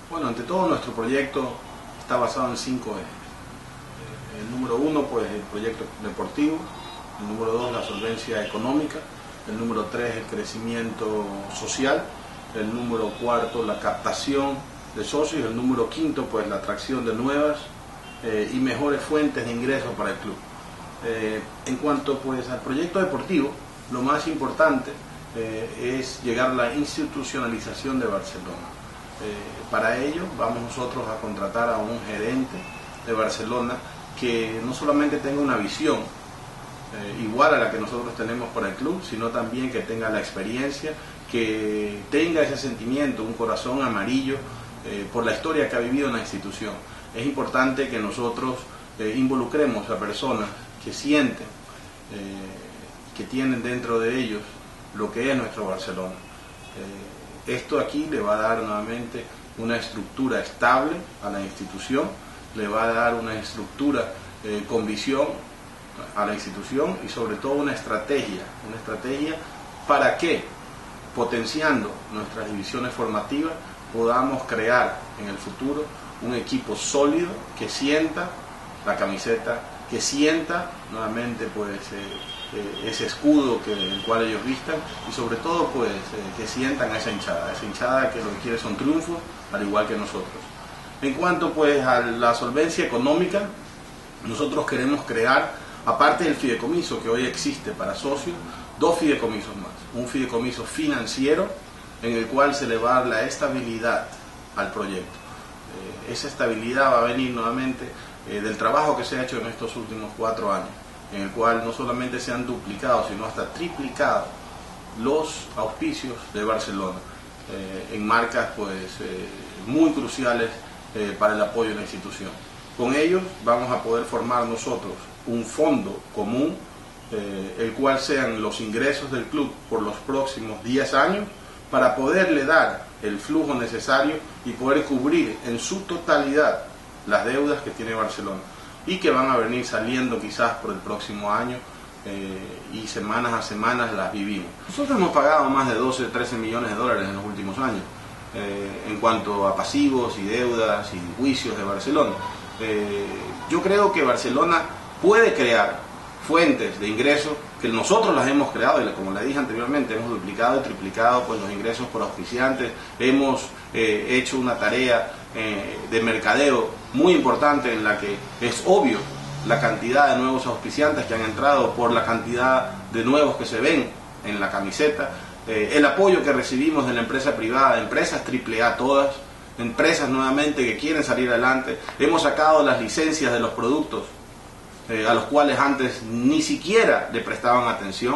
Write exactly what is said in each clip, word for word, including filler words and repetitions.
Bueno, ante todo nuestro proyecto está basado en cinco ejes. El número uno, pues el proyecto deportivo. El número dos, la solvencia económica. El número tres, el crecimiento social. El número cuarto, la captación de socios. El número quinto, pues la atracción de nuevas eh, y mejores fuentes de ingresos para el club. Eh, en cuanto pues al proyecto deportivo, lo más importante eh, es llegar a la institucionalización de Barcelona. Eh, para ello vamos nosotros a contratar a un gerente de Barcelona que no solamente tenga una visión eh, igual a la que nosotros tenemos para el club, sino también que tenga la experiencia, que tenga ese sentimiento, un corazón amarillo eh, por la historia que ha vivido en la institución. Es importante que nosotros eh, involucremos a personas que sienten, eh, que tienen dentro de ellos lo que es nuestro Barcelona. Eh, Esto aquí le va a dar nuevamente una estructura estable a la institución, le va a dar una estructura eh, con visión a la institución y sobre todo una estrategia, una estrategia para que, potenciando nuestras divisiones formativas, podamos crear en el futuro un equipo sólido que sienta la camiseta, que sienta nuevamente pues eh, Eh, ese escudo que, el cual ellos vistan y sobre todo pues eh, que sientan a esa hinchada, esa hinchada que lo que quiere son triunfos al igual que nosotros. En cuanto pues a la solvencia económica, nosotros queremos crear, aparte del fideicomiso que hoy existe para socios, dos fideicomisos más. Un fideicomiso financiero en el cual se le va a dar la estabilidad al proyecto. Eh, esa estabilidad va a venir nuevamente eh, del trabajo que se ha hecho en estos últimos cuatro años, en el cual no solamente se han duplicado, sino hasta triplicado los auspicios de Barcelona, eh, en marcas pues eh, muy cruciales eh, para el apoyo de la institución. Con ellos vamos a poder formar nosotros un fondo común, eh, el cual sean los ingresos del club por los próximos diez años, para poderle dar el flujo necesario y poder cubrir en su totalidad las deudas que tiene Barcelona y que van a venir saliendo quizás por el próximo año eh, y semanas a semanas las vivimos. Nosotros hemos pagado más de doce, trece millones de dólares en los últimos años eh, en cuanto a pasivos y deudas y juicios de Barcelona. Eh, yo creo que Barcelona puede crear fuentes de ingresos que nosotros las hemos creado y como le dije anteriormente, hemos duplicado y triplicado pues, los ingresos por auspiciantes, hemos eh, hecho una tarea eh, de mercadeo muy importante en la que es obvio la cantidad de nuevos auspiciantes que han entrado por la cantidad de nuevos que se ven en la camiseta, eh, el apoyo que recibimos de la empresa privada, empresas triple A todas, empresas nuevamente que quieren salir adelante, hemos sacado las licencias de los productos Eh, a los cuales antes ni siquiera le prestaban atención.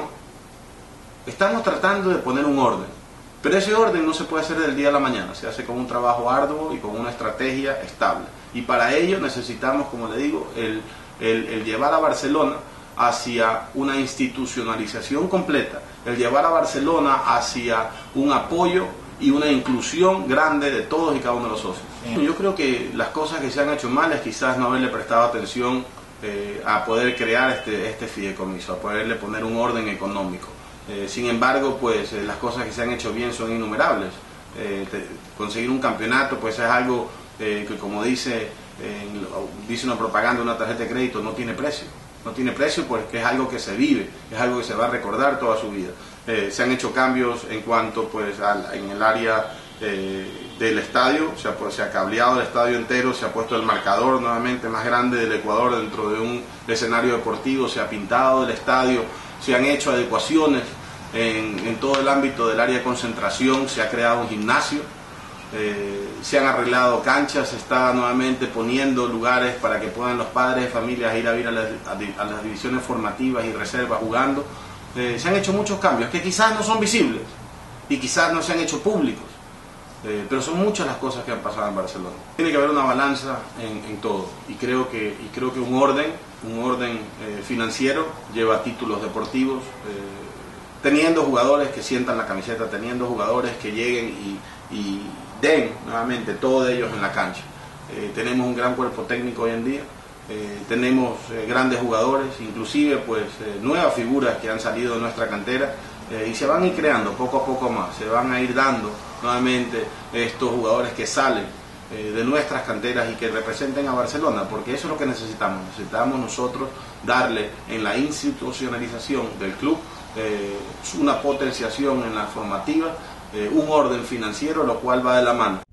Estamos tratando de poner un orden, pero ese orden no se puede hacer del día a la mañana, se hace con un trabajo arduo y con una estrategia estable, y para ello necesitamos, como le digo, el, el, el llevar a Barcelona hacia una institucionalización completa, el llevar a Barcelona hacia un apoyo y una inclusión grande de todos y cada uno de los socios. Yo creo que las cosas que se han hecho mal es quizás no haberle prestado atención Eh, a poder crear este, este fideicomiso, a poderle poner un orden económico. Eh, sin embargo, pues eh, las cosas que se han hecho bien son innumerables. Eh, te, conseguir un campeonato pues es algo eh, que, como dice, eh, dice una propaganda, una tarjeta de crédito, no tiene precio. No tiene precio porque es algo que se vive, es algo que se va a recordar toda su vida. Eh, se han hecho cambios en cuanto pues al, en el área eh, del estadio, se ha, pues, se ha cableado el estadio entero, se ha puesto el marcador nuevamente más grande del Ecuador dentro de un escenario deportivo, se ha pintado el estadio, se han hecho adecuaciones en, en todo el ámbito del área de concentración, se ha creado un gimnasio, eh, se han arreglado canchas, se está nuevamente poniendo lugares para que puedan los padres de familias ir a ir a las, a las divisiones formativas y reservas jugando. Eh, se han hecho muchos cambios que quizás no son visibles y quizás no se han hecho públicos. Eh, pero son muchas las cosas que han pasado en Barcelona. Tiene que haber una balanza en, en todo y creo que y creo que un orden un orden eh, financiero lleva títulos deportivos, eh, teniendo jugadores que sientan la camiseta, teniendo jugadores que lleguen y, y den nuevamente todo de ellos en la cancha. Eh, tenemos un gran cuerpo técnico hoy en día, eh, tenemos eh, grandes jugadores, inclusive pues eh, nuevas figuras que han salido de nuestra cantera. Eh, y se van a ir creando poco a poco más, se van a ir dando nuevamente estos jugadores que salen eh, de nuestras canteras y que representen a Barcelona, porque eso es lo que necesitamos. Necesitamos nosotros darle en la institucionalización del club eh, una potenciación en la formativa, eh, un orden financiero, lo cual va de la mano.